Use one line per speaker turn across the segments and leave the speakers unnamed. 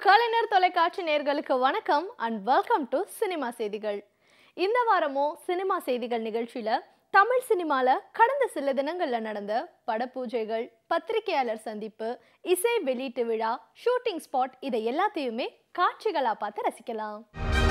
கலைஞர் தொலைக்காட்சி நேயர்களுக்கு வணக்கம் அண்ட் வெல்கம் டு சினிமா செய்திகள். இந்த வாரமும் சினிமா செய்திகள் நிகழ்ச்சியில தமிழ் சினிமால கடந்த சில தினங்கள்ல நடந்த படப்பூஜைகள், பத்திரிகையாளர் சந்திப்பு, இசை வெளியீட்டு விழா, ஷூட்டிங் ஸ்பாட் இதை எல்லாத்தையுமே காட்சிகளா பார்த்து ரசிக்கலாம்.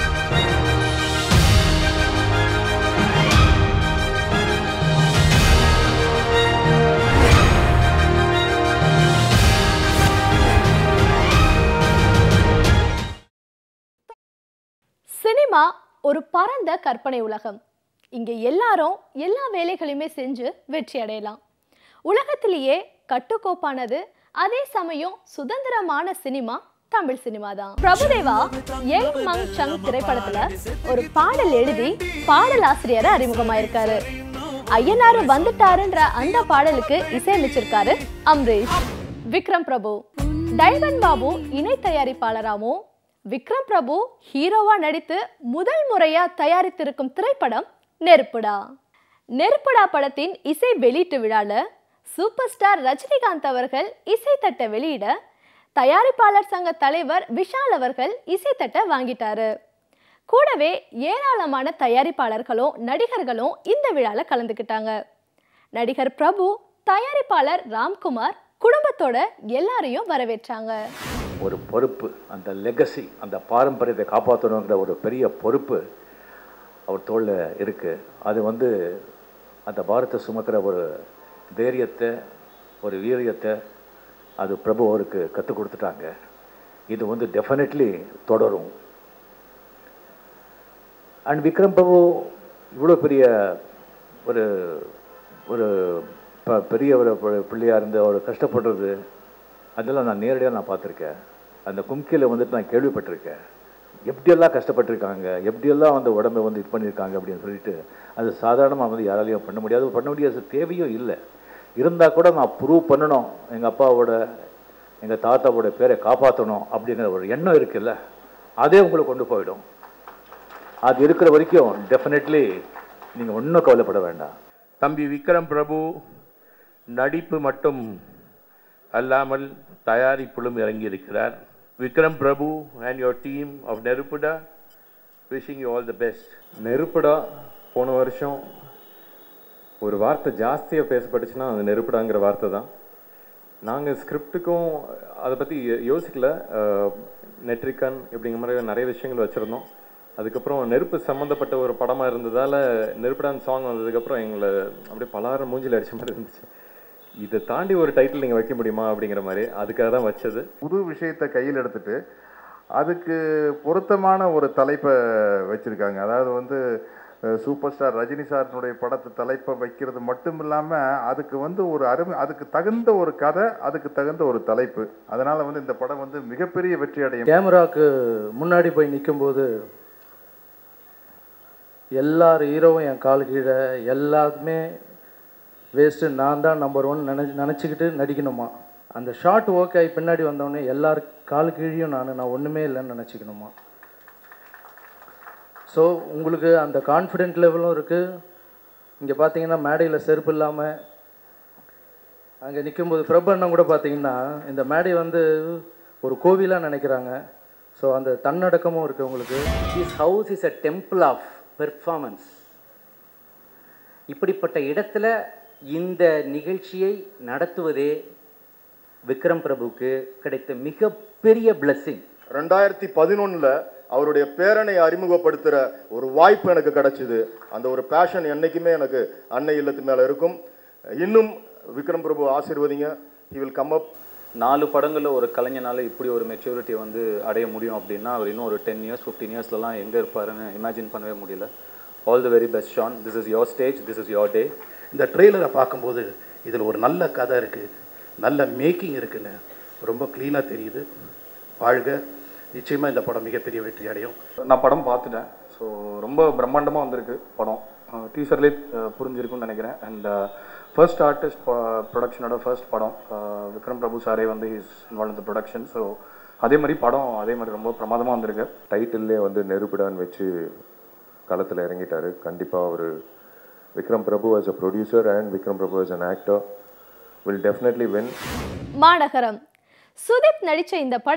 சினிமா ஒரு பரந்த கற்பனை உலகம். இங்கே எல்லாரும் எல்லா வேலைகளையுமே செஞ்சு வெற்றி அடையலாம். உலகத்திலேயே கட்டுக்கோப்பானது அதே சமயம் சுதந்திரமான சினிமா தமிழ் சினிமா தான். பிரபுதேவா யங் மங் சங் திரைப்படத்துல ஒரு பாடல் எழுதி பாடலாசிரியரை அறிமுகமாயிருக்காரு. ஐயனாரு வந்துட்டாருன்ற அந்த பாடலுக்கு இசையமைச்சிருக்காரு அம்ரீஷ். விக்ரம் பிரபு டைமண்ட் பாபு இணை தயாரிப்பாளராகவும் விக்ரம் பிரபு ஹீரோவா நடித்து முதல் முறையா தயாரித்திருக்கும் திரைப்படம் நெருப்புடா. நெருப்புடா படத்தின் இசை வெளியீட்டு விழால சூப்பர் ஸ்டார் ரஜினிகாந்த் அவர்கள் இசைத்தட்டை வெளியிட தயாரிப்பாளர் சங்க தலைவர் விஷால் அவர்கள் இசைத்தட்டை வாங்கிட்டாரு. கூடவே ஏராளமான தயாரிப்பாளர்களும் நடிகர்களும் இந்த விழால கலந்துக்கிட்டாங்க. நடிகர் பிரபு, தயாரிப்பாளர் ராம்குமார் குடும்பத்தோட எல்லாரையும் வரவேற்றாங்க.
ஒரு பொறுப்பு, அந்த லெகசி, அந்த பாரம்பரியத்தை காப்பாற்றணுங்கிற ஒரு பெரிய பொறுப்பு அவர் தோளில் இருக்குது. அது அந்த பாரத்தை சுமக்கிற ஒரு தைரியத்தை, ஒரு வீரியத்தை அது பிரபு அவருக்கு கற்றுக் கொடுத்துட்டாங்க. இது டெஃபினெட்லி தொடரும். அண்ட் விக்ரம் பிரபு இவ்வளோ பெரிய ஒரு ஒரு பெரிய ஒரு பிள்ளையாக இருந்து அவர் கஷ்டப்படுறது அதெல்லாம் நான் நேரடியாக பார்த்துருக்கேன். அந்த கும்கியில் நான் கேள்விப்பட்டிருக்கேன். எப்படியெல்லாம் கஷ்டப்பட்டிருக்காங்க, எப்படியெல்லாம் உடம்பை இது பண்ணியிருக்காங்க அப்படின்னு சொல்லிட்டு அது சாதாரணமாக யாராலையும் பண்ண முடியாத தேவையும் இல்லை. இருந்தால் கூட நான் ப்ரூவ் பண்ணணும், எங்கள் அப்பாவோட எங்கள் தாத்தாவோட பேரை காப்பாற்றணும் அப்படிங்கிற ஒரு எண்ணம் இருக்குல்ல, அதே உங்களுக்கு கொண்டு போயிடும். அது இருக்கிற வரைக்கும் டெஃபினெட்லி நீங்கள் ஒன்றும் கவலைப்பட வேண்டாம்.
தம்பி விக்ரம் பிரபு நடிப்பு மட்டும் அல்லாமல் தயாரிப்பிலும் இறங்கியிருக்கிறார். Vikram Prabhu and your team of நெருப்புடா wishing you all the best.
நெருப்புடா போன வருஷம் ஒரு வார்த்தை ஜாஸ்தியாக பேசப்பட்டுச்சுன்னா அது நெருப்புடாங்கிற வார்த்தை தான். நாங்கள் ஸ்கிரிப்டுக்கும் அதை பற்றி யோசிக்கல. நெட்ரிக்கன் இப்படிங்கிற மாதிரி நிறைய விஷயங்கள் வச்சுருந்தோம். அதுக்கப்புறம் நெருப்பு சம்மந்தப்பட்ட ஒரு படமாக இருந்ததால் நெருப்புடான் சாங் வந்ததுக்கப்புறம் எங்களை அப்படியே பலாரம் மூஞ்சில் அடித்த மாதிரி இருந்துச்சு. இதை தாண்டி ஒரு டைட்டில் நீங்கள் வைக்க முடியுமா அப்படிங்கிற மாதிரி, அதுக்காக தான் வச்சது.
புது விஷயத்தை கையில் எடுத்துட்டு அதுக்கு பொருத்தமான ஒரு தலைப்பை வச்சுருக்காங்க. அதாவது சூப்பர் ஸ்டார் ரஜினி சாரினுடைய படத்தை தலைப்பை வைக்கிறது மட்டும் இல்லாமல் அதுக்கு ஒரு அதுக்கு தகுந்த ஒரு கதை, அதுக்கு தகுந்த ஒரு தலைப்பு. அதனால் இந்த படம் மிகப்பெரிய வெற்றி அடையும்.
கேமராவுக்கு முன்னாடி போய் நிற்கும்போது எல்லார் ஹீரோவும் என் கால் கீழே, எல்லாருமே வேஸ்ட்டு, நான் தான் நம்பர் 1 நினச்சிக்கிட்டு நடிக்கணுமா? அந்த ஷார்ட் ஓகே ஆகி பின்னாடி வந்தோடனே எல்லார் கால் கீழியும் நான் ஒன்றுமே இல்லைன்னு நினச்சிக்கணுமா? ஸோ உங்களுக்கு அந்த கான்ஃபிடென்ட் லெவலும் இருக்குது. இங்கே பார்த்தீங்கன்னா மேடையில் செருப்பு இல்லாமல் அங்கே நிற்கும்போது பிரபு அண்ணன் கூட பார்த்தீங்கன்னா இந்த மேடை ஒரு கோவிலாக நினைக்கிறாங்க. ஸோ அந்த தன்னடக்கமும் இருக்குது உங்களுக்கு.
This house is a temple of performance. இப்படிப்பட்ட இடத்துல இந்த நிகழ்ச்சியை நடத்துவதே விக்ரம் பிரபுவுக்கு கிடைத்த மிகப்பெரிய பிளஸ்ஸிங்.
2011 அவருடைய பேரனை அறிமுகப்படுத்துகிற ஒரு வாய்ப்பு எனக்கு கிடைச்சிது. அந்த ஒரு பேஷன் என்றைக்குமே எனக்கு அன்னை இல்லத்து மேலே இருக்கும். இன்னும் விக்ரம் பிரபு ஆசீர்வதிங்க. He will come up.
4 படங்களில் ஒரு கலைஞனால் இப்படி ஒரு மெச்சூரிட்டி அடைய முடியும் அப்படின்னா அவர் இன்னும் ஒரு 10 years 15 yearsலாம் எங்கே இருப்பாருன்னு இமேஜின் பண்ணவே முடியல. All the very best Shaan. This is your stage, this is your day.
இந்த ட்ரெய்லரை பார்க்கும்போது இதில் ஒரு நல்ல கதை இருக்குது, நல்ல மேக்கிங் இருக்குன்னு ரொம்ப க்ளீனாக தெரியுது. வாழ்க. நிச்சயமாக இந்த படம் மிகப்பெரிய வெற்றி அடையும்.
நான் படம் பார்த்துட்டேன். ஸோ ரொம்ப பிரம்மாண்டமாக வந்திருக்கு படம். டீசர்லேயே புரிஞ்சிருக்குன்னு நினைக்கிறேன். அண்ட் ஃபர்ஸ்ட் ஆர்டிஸ்ட் ப்ரொடக்ஷனோட ஃபர்ஸ்ட் படம். விக்ரம் பிரபு சாரே is involve in the production. So அதே மாதிரி ரொம்ப பிரமாதமாக வந்திருக்கு.
டைட்டில்லே நெருப்புடான்னு வச்சு களத்தில் இறங்கிட்டார். கண்டிப்பாக அவர் Vikram Prabhu as a producer and Vikram Prabhu as an actor will definitely win.
மாநகரம் சுதீப் நடித்த இந்த படம்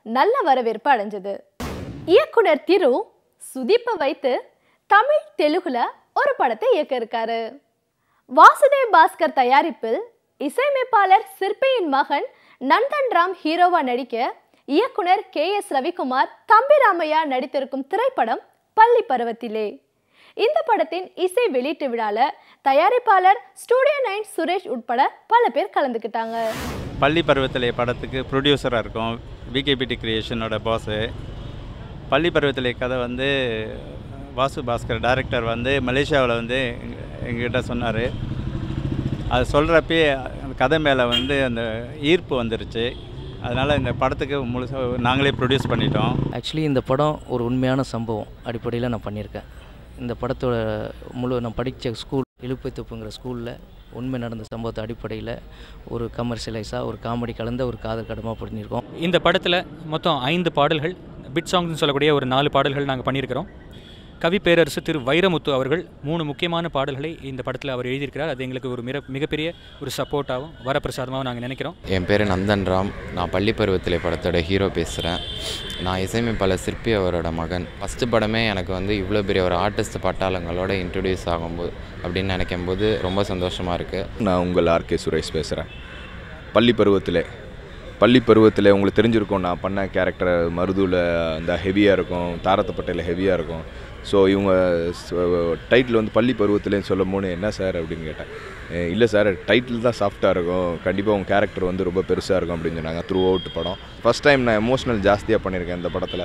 நல்ல வரவேற்பு அடைஞ்சது. இயக்குனர் திரு சுதீப்பை வைத்து தமிழ் தெலுங்குல ஒரு படத்தை இயக்க இருக்காரு. வாசுதேவ் பாஸ்கர் தயாரிப்பில் இசையமைப்பாளர் சிற்பியின் மகன் நந்தன் ராம் ஹீரோவா நடிக்க இயக்குனர் KS ரவிக்குமார் தம்பிராமையா நடித்திருக்கும் திரைப்படம் பள்ளி பருவத்திலே. இந்த படத்தின் இசை வெளியீட்டு விழால தயாரிப்பாளர் ஸ்டூடியோ 9 சுரேஷ் உட்பட பல பேர் கலந்துக்கிட்டாங்க.
பள்ளி பருவத்திலே படத்துக்கு ப்ரொடியூசராக இருக்கும் VKBT கிரியேஷனோட பாஸு. பள்ளி பருவத்திலே கதை வந்து வாசு பாஸ்கர் டைரக்டர் வந்து மலேசியாவில் வந்து எங்ககிட்ட சொன்னார். அது சொல்கிறப்பே அந்த கதை மேலே வந்து அந்த ஈர்ப்பு வந்துருச்சு. அதனால் இந்த படத்துக்கு முழுசாக நாங்களே ப்ரொடியூஸ் பண்ணிட்டோம்.
ஆக்சுவலி இந்த படம் ஒரு உண்மையான சம்பவம் அடிப்படையில் நான் பண்ணியிருக்கேன். இந்த படத்தோட நான் படித்த ஸ்கூல் இழுப்பைத்தொப்புங்கிற ஸ்கூலில் உண்மை நடந்த சம்பவத்தை அடிப்படையில் ஒரு கமர்ஷியலைஸாக ஒரு காமெடி கலந்த ஒரு காதல் கடமாக பண்ணியிருக்கோம்.
இந்த படத்தில் மொத்தம் 5 பாடல்கள், பிட் சாங்ஸ்னு சொல்லக்கூடிய ஒரு 4 பாடல்கள் நாங்கள் பண்ணியிருக்கிறோம். கவி பேரரசு திரு வைரமுத்து அவர்கள் 3 முக்கியமான பாடல்களை இந்த படத்தில் அவர் எழுதியிருக்கிறார். அது எங்களுக்கு ஒரு மிகப்பெரிய ஒரு சப்போர்ட்டாகவும் வரப்பிரசாதமாகவும் நாங்கள் நினைக்கிறோம்.
என் பேர் நந்தன் ராம். நான் பள்ளி பருவத்திலே படத்தோட ஹீரோ பேசுகிறேன். நான் இசையமைப்பாளர் சிற்பி அவரோட மகன். ஃபஸ்ட்டு படமே எனக்கு வந்து இவ்வளோ பெரிய ஒரு ஆர்டிஸ்ட் பட்டாளங்களோட இன்ட்ரடியூஸ் ஆகும்போது அப்படின்னு நினைக்கும் போது ரொம்ப சந்தோஷமாக இருக்குது.
நான் உங்கள் RK சுரேஷ் பேசுகிறேன். பள்ளி பருவத்தில் உங்களுக்கு தெரிஞ்சிருக்கும், நான் பண்ண கேரக்டர் மருதுவில் அந்த ஹெவியாக இருக்கும், தாரத்தப்பட்டையில் ஹெவியாக இருக்கும். ஸோ இவங்க டைட்டில் வந்து பள்ளி பருவத்திலேன்னு சொல்லும் போது என்ன சார் அப்படின்னு கேட்டேன். இல்லை சார், டைட்டில் தான் சாஃப்டாக இருக்கும், கண்டிப்பாக உங்கள் கேரக்டர் வந்து ரொம்ப பெருசாக இருக்கும் அப்படின்னு சொன்னாங்க. த்ரூ அவுட் படம் ஃபஸ்ட் டைம் நான் எமோஷ்னல் ஜாஸ்தியாக பண்ணியிருக்கேன் இந்த படத்தில்.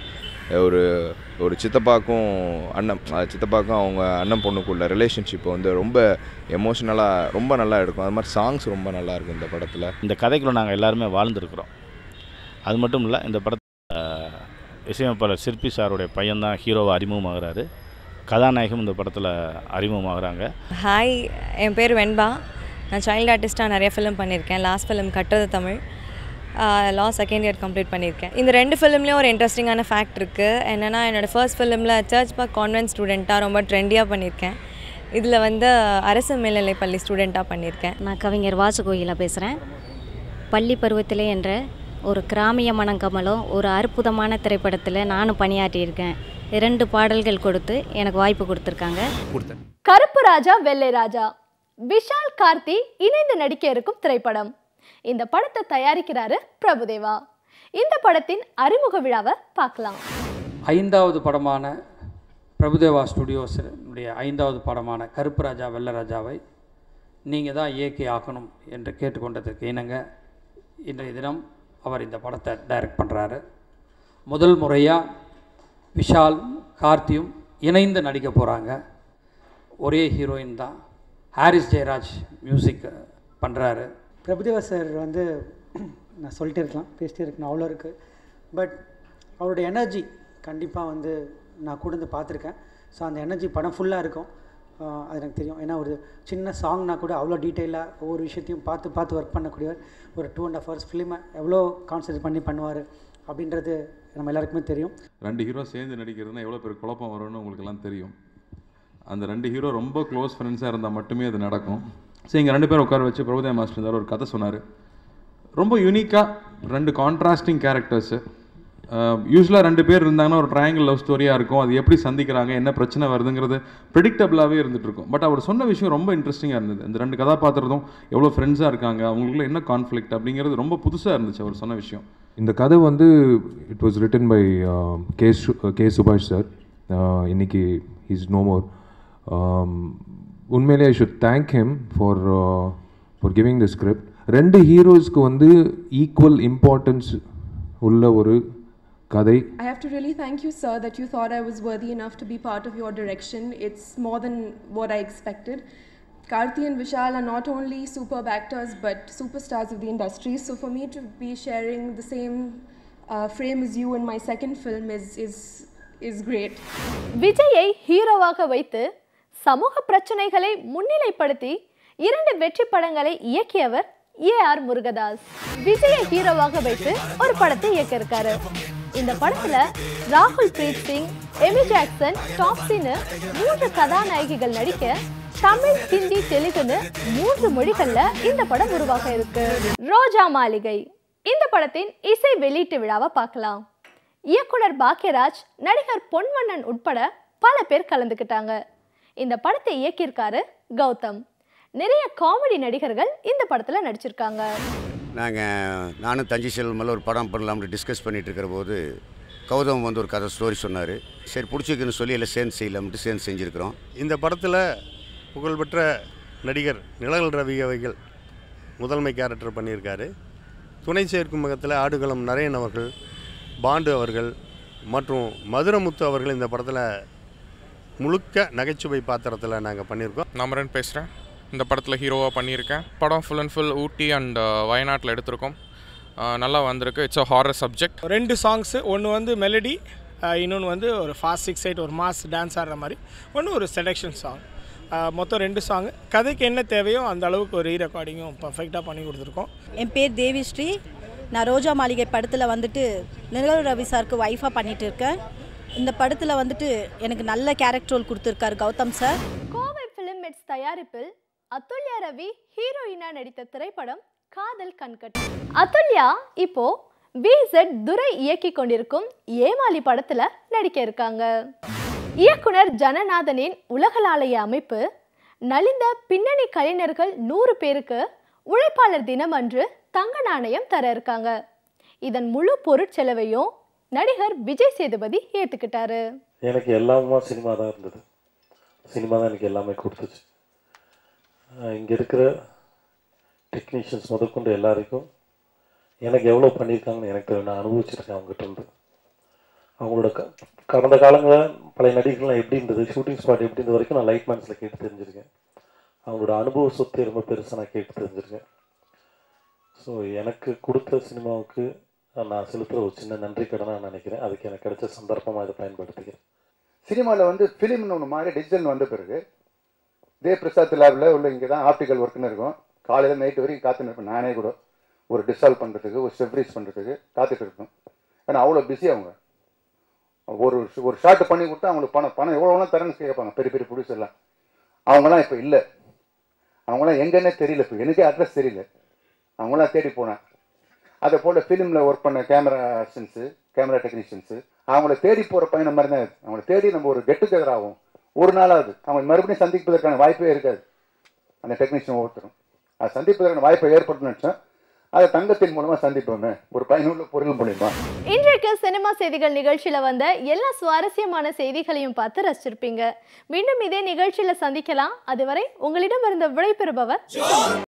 ஒரு சித்தப்பாக்கும் அவங்க அண்ணன் பொண்ணுக்குள்ள ரிலேஷன்ஷிப்பை வந்து ரொம்ப எமோஷ்னலாக ரொம்ப நல்லா எடுக்கும். அது மாதிரி சாங்ஸ் ரொம்ப நல்லா இருக்கும் இந்த படத்தில்.
இந்த கதைக்குள்ளே நாங்கள் எல்லாருமே வாழ்ந்துருக்குறோம். அது மட்டும் இல்லை, இந்த படத்தில் இசையமைப்பாளர் சிற்பி சாருடைய பையன்தான் ஹீரோவாக அறிமுகமாகிறாரு. கதாநாயகம் இந்த படத்தில் அறிமுகமாகறாங்க.
ஹாய், என் பேர் வெண்பா. நான் சைல்டு ஆர்டிஸ்ட்டாக நிறைய ஃபிலிம் பண்ணியிருக்கேன். லாஸ்ட் ஃபிலிம் கட்டுறது தமிழ், செகண்ட் இயர் கம்ப்ளீட் பண்ணியிருக்கேன். இந்த 2 ஃபிலிம்லேயும் ஒரு இன்ட்ரெஸ்டிங்கான ஃபேக்ட் இருக்குது. என்னென்னா, என்னோடய ஃபர்ஸ்ட் ஃபிலிமில் சர்ச் பார்க் கான்வென்ட் ஸ்டூடெண்ட்டாக ரொம்ப ட்ரெண்டியாக பண்ணியிருக்கேன். இதில் வந்து அரசு மேல்நிலை பள்ளி ஸ்டூடெண்ட்டாக பண்ணியிருக்கேன்.
நான் கவிஞர் வாசுகோயிலா பேசுகிறேன். பள்ளி பருவத்திலே என்ற ஒரு கிராமிய மனங்கமலம் ஒரு அற்புதமான திரைப்படத்தில் நானும் பணியாற்றியிருக்கேன். 2 பாடல்கள் கொடுத்து எனக்கு வாய்ப்பு கொடுத்துருக்காங்க.
கருப்பு ராஜா வெள்ளை ராஜா விஷால் கார்த்தி இணைந்து நடிக்க இருக்கும் திரைப்படம். இந்த படத்தை தயாரிக்கிறாரு பிரபுதேவா. இந்த படத்தின் அறிமுக விழாவை பார்க்கலாம்.
5வது படமான பிரபுதேவா ஸ்டுடியோஸுடைய 5வது படமான கருப்பு ராஜா வெள்ளை ராஜாவை நீங்கள் தான் இயக்கி ஆக்கணும் என்று கேட்டுக்கொண்டதற்கு இணங்க இன்றைய தினம் அவர் இந்த படத்தை டைரக்ட் பண்ணுறாரு. முதல் முறையாக விஷால் கார்த்தியும் இணைந்து நடிக்க போகிறாங்க. ஒரே ஹீரோயின் தான். ஹாரிஸ் ஜெயராஜ் மியூசிக் பண்ணுறாரு.
பிரபுதேவா சார் வந்து நான் சொல்லிட்டே இருக்கலாம், பேசிட்டே இருக்கணும், அவ்வளோ இருக்குது. பட் அவருடைய எனர்ஜி கண்டிப்பாக வந்து நான் கூட இருந்து பார்த்துருக்கேன். ஸோ அந்த எனர்ஜி படம் ஃபுல்லாக இருக்கும். அது எனக்கு தெரியும். ஏன்னா ஒரு சின்ன சாங்னா கூட அவ்வளோ டீட்டெயிலாக ஒவ்வொரு விஷயத்தையும் பார்த்து ஒர்க் பண்ணக்கூடியவர். ஒரு 2.5 hours ஃபிலிமை எவ்வளோ கான்சன்ட்ரேட் பண்ணி பண்ணுவார் அப்படின்றது நம்ம எல்லாருக்குமே தெரியும்.
2 ஹீரோ சேர்ந்து நடிக்கிறதுனா எவ்வளோ பேர் குழப்பம் வரும்னு உங்களுக்கெல்லாம் தெரியும். அந்த 2 ஹீரோ ரொம்ப க்ளோஸ் ஃப்ரெண்ட்ஸாக இருந்தால் மட்டுமே அது நடக்கும். ஸோ இங்கே 2 பேர் உட்கார வச்சு பிரபுதேவா மாஸ்டர் இருந்தார், ஒரு கதை சொன்னார். ரொம்ப யூனிக்காக 2 கான்ட்ராஸ்டிங் கேரக்டர்ஸு. யூஸ்வலாக 2 பேர் இருந்தாங்கன்னா ஒரு ட்ரையாங்கிள் லவ் ஸ்டோரியாக இருக்கும். அது எப்படி சந்திக்கிறாங்க, என்ன பிரச்சனை வருதுங்கிறது ப்ரெடிக்டபிளாகவே இருந்துகிட்ருக்கும். பட் அவர் சொன்ன விஷயம் ரொம்ப இன்ட்ரெஸ்டிங்காக இருந்தது. இந்த 2 கதாபாத்திரத்தும் எவ்வளோ ஃப்ரெண்ட்ஸாக இருக்காங்க, அவங்களுக்குள்ள என்ன கான்ஃப்ளிக்ட் அப்படிங்கிறது ரொம்ப புதுசாக இருந்துச்சு அவர் சொன்ன விஷயம்.
இந்த கதை வந்து it was written by K சுபாஷ் சார். இன்னைக்கு ஹீஸ் நோ மோர். உண்மையிலே I should thank him for giving the script. 2 ஹீரோஸ்க்கு வந்து ஈக்குவல் இம்பார்ட்டன்ஸ் உள்ள ஒரு கதை.
I have to really thank you, sir, that you thought I was worthy enough to be part of your direction. It's more than what I expected. Karthi and Vishal are not only superb actors but superstars of the industry. So for me to be sharing the same frame as you in my second film is great.
விஜயை ஹீரோவாக வைத்து சமூக பிரச்சனைகளை முன்னிலைப்படுத்தி 2 வெற்றி படங்களை இயக்கியவர் AR Murugadoss. விஜயை ஹீரோவாக வைத்து ஒரு படத்தை இயக்க இருக்காரு. இந்த படத்துல ராகுல் பிரீத் சிங், எமி ஜாக்சன், டாப்ஸின்னு 3 கதாநாயகிகள் நடிக்க தமிழ், ஹிந்தி, தெலுங்குன்னு 3 மொழிகள்ல இந்த படம் உருவாக இருக்கு. ரோஜா மாளிகை இந்த படத்தின் இசை வெளியீட்டு விழாவை பார்க்கலாம். இயக்குனர் பாக்யராஜ், நடிகர் பொன்வண்ணன் உட்பட பல பேர் கலந்துக்கிட்டாங்க. இந்த படத்தை இயக்கியிருக்காரு கௌதம். நிறைய காமெடி நடிகர்கள் இந்த படத்தில் நடிச்சிருக்காங்க.
நானும் தஞ்சை செல்வமல்ல ஒரு படம் பண்ணலாம்னு டிஸ்கஸ் பண்ணிட்டு இருக்கிற போது கௌதம் வந்து ஒரு கதை ஸ்டோரி சொன்னார். சரி பிடிச்சிருக்குன்னு சொல்லி எல்லாம் சேர்ந்து செய்யலாம்ட்டு சேர்ந்து செஞ்சுருக்கிறோம்.
இந்த படத்தில் புகழ்பெற்ற நடிகர் நிழல் ரவி அவர்கள் முதன்மை கேரக்டர் பண்ணியிருக்காரு. துணை சேர்க்கும் முகத்தில் ஆடுகளம் நரேன் அவர்கள், பாண்டு அவர்கள் மற்றும் மதுரமுத்து அவர்கள் இந்த படத்தில் முழுக்க நகைச்சுவை பாத்திரத்தில் நாங்கள் பண்ணியிருக்கோம்.
நம்பரன் பேசுகிறேன். இந்த படத்தில் ஹீரோவாக பண்ணியிருக்கேன். படம் full and full Ooty and வயநாட்டில் எடுத்திருக்கோம். நல்லா வந்திருக்கு. It's a horror subject.
2 songs, ஒன்று வந்து மெலடி, இன்னொன்று வந்து ஒரு ஃபாஸ்ட் 6/8 ஒரு மாஸ் டான்ஸ் ஆடுற மாதிரி, ஒன்று ஒரு செலெக்ஷன் சாங். மொத்தம் 2 சாங். கதைக்கு என்ன தேவையோ அந்த அளவுக்கு ஒரு ரெக்கார்டிங்கும் பர்ஃபெக்டாக பண்ணி கொடுத்துருக்கோம்.
என் பேர் தேவிஸ்ரீ. நான் ரோஜா மாளிகை படத்தில் வந்துட்டு நிழல் ரவி சாருக்கு ஒய்ஃபாக பண்ணிகிட்டு இருக்கேன். இந்த படத்தில் வந்துட்டு எனக்கு நல்ல கேரக்டர் ரோல் கொடுத்துருக்காரு கௌதம் சார்.
கோவை ஃபிலிமெட்ஸ் தயாரிப்பில் அதுல்யா ரவி ஹீரோயினா நடித்த திரைப்படம் காதல் கண்கட்டு. அதுல்யா இப்போ VZ துரை இயக்கி கொண்டிருக்கும் ஏமாளி படத்துல நடிக்க இருக்காங்க. இயக்குனர் ஜனநாதனின் உலகளாவிய அமைப்பு நலிந்த பின்னணி கலைஞர்கள் 100 பேருக்கு உழைப்பாளர் தினம் அன்று தங்க நாணயம் தர இருக்காங்க. இதன் முழு பொருட்செலவையும் நடிகர் விஜய் சேதுபதி ஏற்றுக்கிட்டாரு.
எனக்கு எல்லாமே சினிமா தான் இருந்தது. சினிமா தான் எனக்கு எல்லாமே கொடுத்துச்சு. இங்கே இருக்கிற டெக்னீஷியன்ஸ் முதற்கொண்டு எல்லாருக்கும் எனக்கு எவ்வளோ பண்ணியிருக்காங்கன்னு எனக்கு நான் அனுபவிச்சிருக்கேன். அவங்ககிட்ட இருந்து அவங்களோட கடந்த காலங்களில் பழைய நடிகர்கள்லாம் எப்படி இருந்தது, ஷூட்டிங் ஸ்பாட் எப்படி இருந்த வரைக்கும் நான் லைட் மேன்ஸில் கேட்டு தெரிஞ்சிருக்கேன். அவங்களோட அனுபவ சொத்து ரொம்ப பெருசாக நான் கேட்டு தெரிஞ்சிருக்கேன். ஸோ எனக்கு கொடுத்த சினிமாவுக்கு நான் செலுத்துகிற ஒரு சின்ன நன்றி கடனாக நான் நினைக்கிறேன். அதுக்கு எனக்கு கிடைச்ச சந்தர்ப்பமாக இதை பயன்படுத்திக்கிறேன்.
சினிமாவில் வந்து ஃபிலிம்னு ஒன்று மாதிரி டிஜிட்டல் வந்த பிறகு பிரசாத் லேபில் உள்ள இங்கே தான் ஆப்டிக்கல் ஒர்க்குன்னு இருக்கும். காலையில் நைட்டு வரைக்கும் காத்துன்னு இருப்பேன். நானே கூட ஒரு டிசால்வ் பண்ணுறதுக்கு, ஒரு ஸ்டெப்ரீஸ் பண்ணுறதுக்கு காத்துட்டு இருப்பேன். ஏன்னா அவ்வளோ பிஸி அவங்க. ஒரு ஷார்ட் பண்ணி கொடுத்தா அவங்களுக்கு பணம் எவ்வளோலாம் தரேன்னு கேட்பாங்க பெரிய பெரிய ப்ரொடியூசர்லாம். அவங்களாம் இப்போ இல்லை. அவங்களாம் எங்கன்னே தெரியல. இப்போ எனக்கே அட்ரஸ் தெரியல. அவங்களாம் தேடி போனேன். அதை போல் ஃபிலிமில் ஒர்க் பண்ண கேமரா அசிஸ்டன்ஸு, கேமரா டெக்னீஷியன்ஸு அவங்கள தேடி போகிற பையன் மாதிரி தான். அவங்கள தேடி நம்ம ஒரு கெட் டுகெதர் ஆகும். ஒரு நாளாவது அவங்க மறுபடியும் சந்திப்பதற்கான வாய்ப்பே இருக்காது. அந்த டெக்னீஷியன் ஒவ்வொருத்தரும் அதை சந்திப்பதற்கான வாய்ப்பை ஏற்படுத்தணும்னு நினச்சேன். அதை தங்கத்தின் மூலமாக சந்திப்போமே, ஒரு பயனுள்ள பொருள் மூலியமா.
இன்றைக்கு சினிமா செய்திகள் நிகழ்ச்சியில் வந்த எல்லா சுவாரஸ்யமான செய்திகளையும் பார்த்து ரசிச்சிருப்பீங்க. மீண்டும் இதே நிகழ்ச்சியில் சந்திக்கலாம். அதுவரை உங்களிடமிருந்து விடைபெறுபவர்